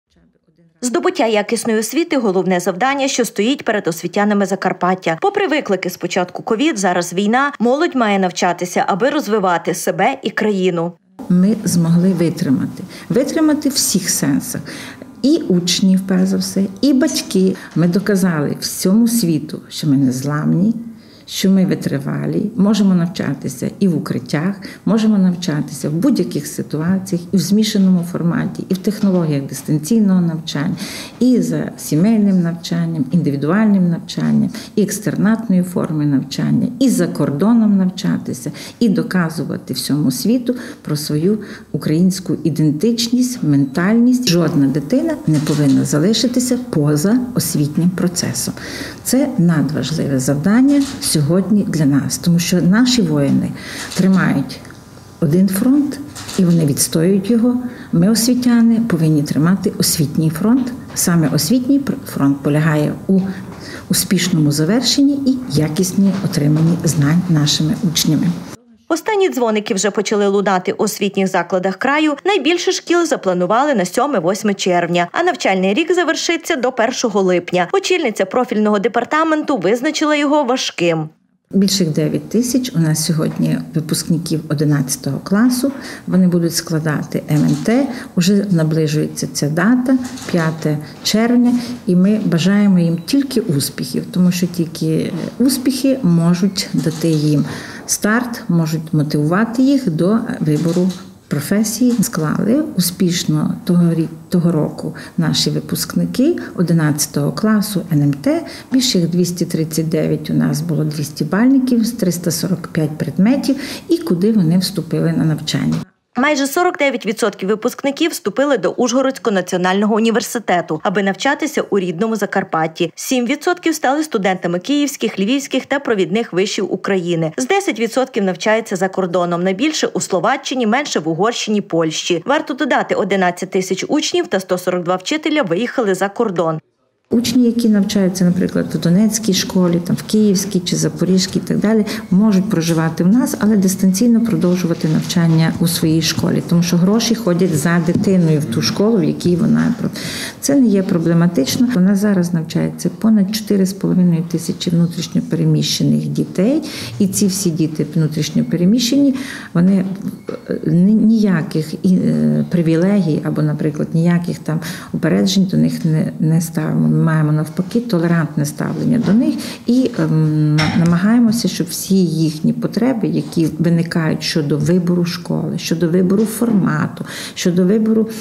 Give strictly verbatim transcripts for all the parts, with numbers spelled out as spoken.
Здобуття якісної освіти – головне завдання, що стоїть перед освітянами Закарпаття. Попри виклики спочатку ковід, зараз війна, молодь має навчатися, аби розвивати себе і країну. Ми змогли витримати. Витримати в всіх сенсах. І учні, перш за все, і батьки. Ми доказали всьому світу, що ми не зламні, що ми витривалі, можемо навчатися і в укриттях, можемо навчатися в будь-яких ситуаціях, і в змішаному форматі, і в технологіях дистанційного навчання, і за сімейним навчанням, індивідуальним навчанням, і екстернатної форми навчання, і за кордоном навчатися, і доказувати всьому світу про свою українську ідентичність, ментальність. Жодна дитина не повинна залишитися поза освітнім процесом. Це надважливе завдання сьогодні для нас, тому що наші воїни тримають один фронт і вони відстоюють його. Ми, освітяни, повинні тримати освітній фронт. Саме освітній фронт полягає у успішному завершенні і якісній отриманні знань нашими учнями. Останні дзвоники вже почали лунати у освітніх закладах краю. Найбільше шкіл запланували на сьоме-восьме червня, а навчальний рік завершиться до першого липня. Очільниця профільного департаменту визначила його важким. Більше дев'ять тисяч у нас сьогодні випускників одинадцятого класу. Вони будуть складати ем ен те. Уже наближується ця дата, п'яте червня, і ми бажаємо їм тільки успіхів, тому що тільки успіхи можуть дати їм старт, можуть мотивувати їх до вибору професії. Склали успішно того, того року наші випускники одинадцятого класу ен ем те. Більше їх двісті тридцять дев'ять, у нас було двісті бальників з триста сорок п'ять предметів, і куди вони вступили на навчання. Майже сорок дев'ять відсотків випускників вступили до Ужгородського національного університету, аби навчатися у рідному Закарпатті. сім відсотків стали студентами київських, львівських та провідних вишів України. З десять відсотків навчаються за кордоном, найбільше у Словаччині, менше в Угорщині, Польщі. Варто додати, одинадцять тисяч учнів та сто сорок два вчителя виїхали за кордон. Учні, які навчаються, наприклад, в Донецькій школі, там, в Київській чи Запорізькій і так далі, можуть проживати в нас, але дистанційно продовжувати навчання у своїй школі, тому що гроші ходять за дитиною в ту школу, в якій вона. Це не є проблематично. У нас зараз навчається понад чотири з половиною тисячі внутрішньопереміщених дітей, і ці всі діти внутрішньопереміщені, вони ніяких привілегій або, наприклад, ніяких там упереджень до них не, не ставимо. Ми маємо навпаки толерантне ставлення до них і ем, намагаємося, щоб всі їхні потреби, які виникають щодо вибору школи, щодо вибору формату, щодо вибору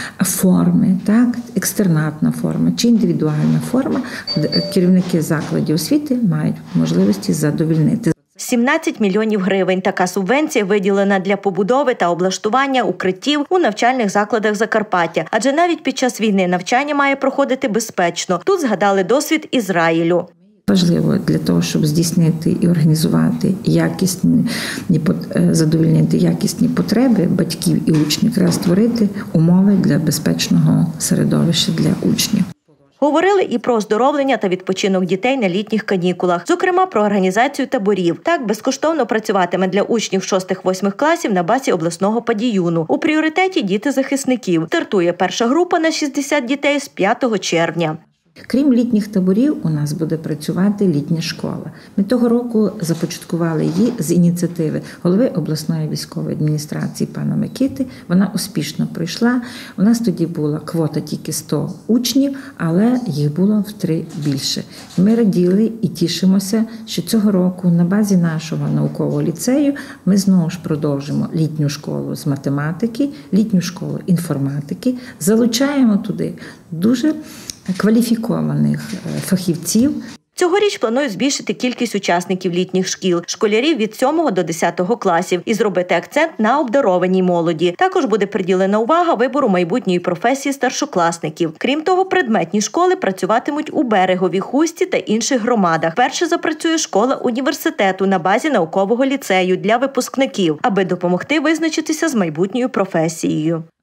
форми, так, екстернатна форма чи індивідуальна форма, керівники закладів освіти мають можливості задовольнити. сімнадцять мільйонів гривень. Така субвенція виділена для побудови та облаштування укриттів у навчальних закладах Закарпаття. Адже навіть під час війни навчання має проходити безпечно. Тут згадали досвід Ізраїлю. Важливо для того, щоб здійснити і організувати якісні, задовольнити якісні потреби батьків і учнів, треба створити умови для безпечного середовища для учнів. Говорили і про оздоровлення та відпочинок дітей на літніх канікулах, зокрема про організацію таборів. Так, безкоштовно працюватиме для учнів шостих-восьмих класів на базі обласного падіюну. У пріоритеті діти захисників. Стартує перша група на шістдесят дітей з п'ятого червня. Крім літніх таборів, у нас буде працювати літня школа. Ми того року започаткували її з ініціативи голови обласної військової адміністрації пана Микити. Вона успішно пройшла. У нас тоді була квота тільки сто учнів, але їх було втри більше. Ми раділи і тішимося, що цього року на базі нашого наукового ліцею ми знову ж продовжимо літню школу з математики, літню школу інформатики, залучаємо туди дуже кваліфікованих фахівців. Цьогоріч планують збільшити кількість учасників літніх шкіл, школярів від сьомого до десятого класів і зробити акцент на обдарованій молоді. Також буде приділена увага вибору майбутньої професії старшокласників. Крім того, предметні школи працюватимуть у Берегові, Хусті та інших громадах. Перше запрацює школа університету на базі наукового ліцею для випускників, аби допомогти визначитися з майбутньою професією.